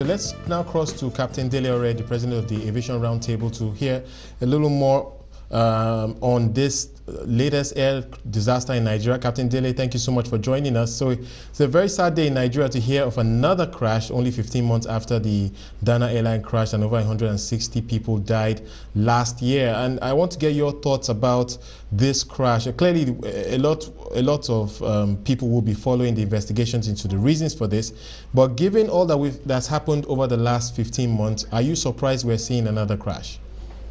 let's now cross to Captain Dele Ore, the president of the Aviation Roundtable, to hear a little more on this latest air disaster in Nigeria. Captain Dele, thank you so much for joining us. So it's a very sad day in Nigeria to hear of another crash only 15 months after the Dana airline crash, and over 160 people died last year. And I want to get your thoughts about this crash. Clearly, a lot of people will be following the investigations into the reasons for this. But given all that's happened over the last 15 months, are you surprised we're seeing another crash?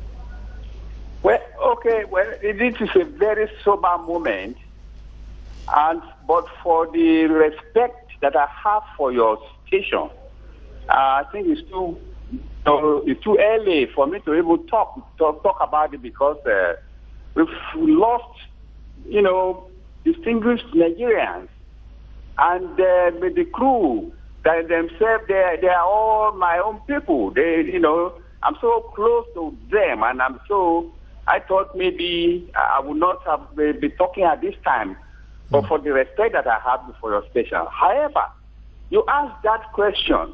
Okay, well, this is a very sober moment, but for the respect that I have for your station, I think it's too early for me to even talk about it, because we've lost, distinguished Nigerians, and the crew that themselves, they are all my own people. I'm so close to them, and I thought maybe I would not have been talking at this time, but for the respect that I have for your station. However, you asked that question.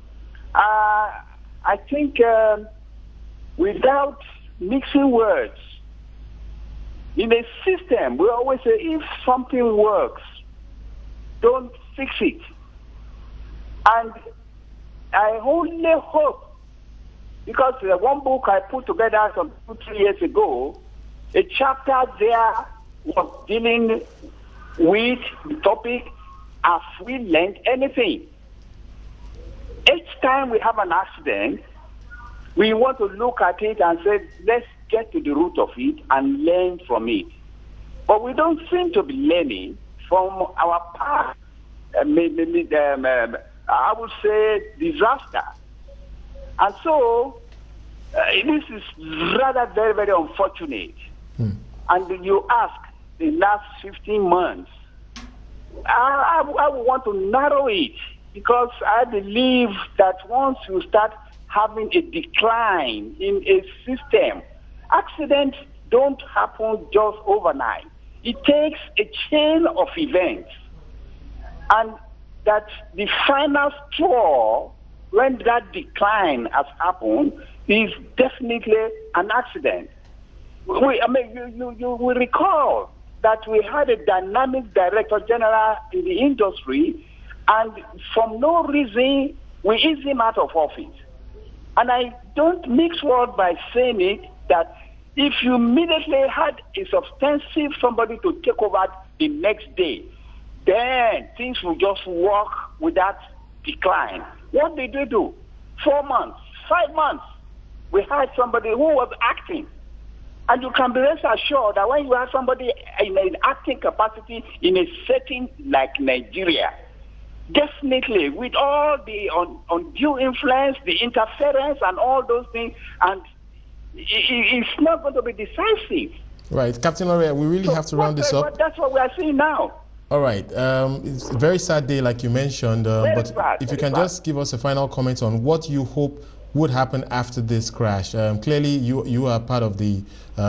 I think without mixing words, in a system, we always say, if something works, don't fix it. And I only hope, because one book I put together some 2-3 years ago, a chapter there was dealing with the topic, have we learned anything? Each time we have an accident, we want to look at it and say, let's get to the root of it and learn from it. But we don't seem to be learning from our past, I would say, disaster. And so, this is rather very, very unfortunate. And you ask, the last 15 months, I would want to narrow it, because I believe that once you start having a decline in a system, accidents don't happen just overnight. It takes a chain of events. And that the final straw, when that decline has happened, is definitely an accident. You will recall that we had a dynamic director general in the industry, and for no reason, we eased him out of office. And I don't mix words by saying it, that if you immediately had a substantive somebody to take over the next day, then things will just work without decline. What did they do? 4 months, 5 months, we had somebody who was acting. And you can be rest assured that when you have somebody in an acting capacity in a setting like Nigeria, definitely with all the undue influence, the interference and all those things, and it's not going to be decisive. Right. Captain Ore, we really have to round this up. That's what we are seeing now. All right. It's a very sad day, like you mentioned, but if you can just give us a final comment on what you hope would happen after this crash. Clearly, you are part of the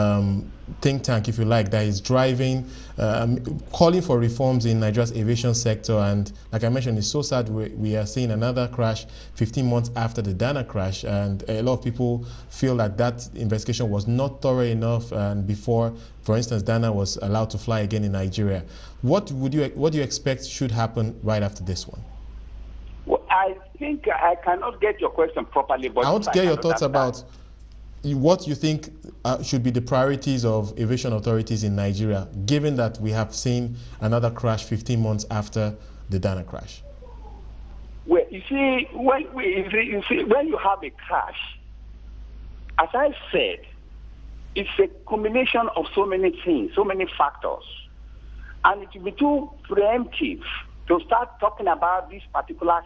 think tank, if you like, that is driving, calling for reforms in Nigeria's aviation sector. And like I mentioned, it's so sad we are seeing another crash 15 months after the Dana crash. And a lot of people feel that investigation was not thorough enough, and before, for instance, Dana was allowed to fly again in Nigeria. What do you expect should happen right after this one? Well, I think I cannot get your question properly, but I want to get your thoughts about what you think should be the priorities of aviation authorities in Nigeria, given that we have seen another crash 15 months after the Dana crash. Well, you see, when you have a crash, as I said, it's a combination of so many things, so many factors. And it will be too preemptive to start talking about this particular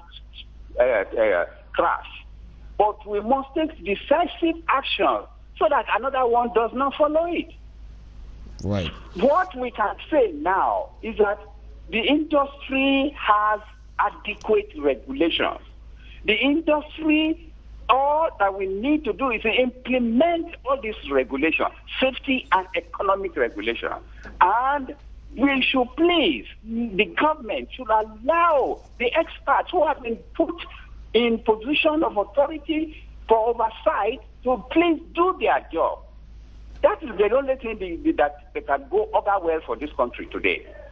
crash. But we must take decisive action so that another one does not follow it. Right. What we can say now is that the industry has adequate regulations. The industry, all that we need to do is to implement all these regulations, safety and economic regulations. And we should please, the government should allow the experts who have been put in position of authority for oversight to please do their job. That is the only thing that can go over well for this country today.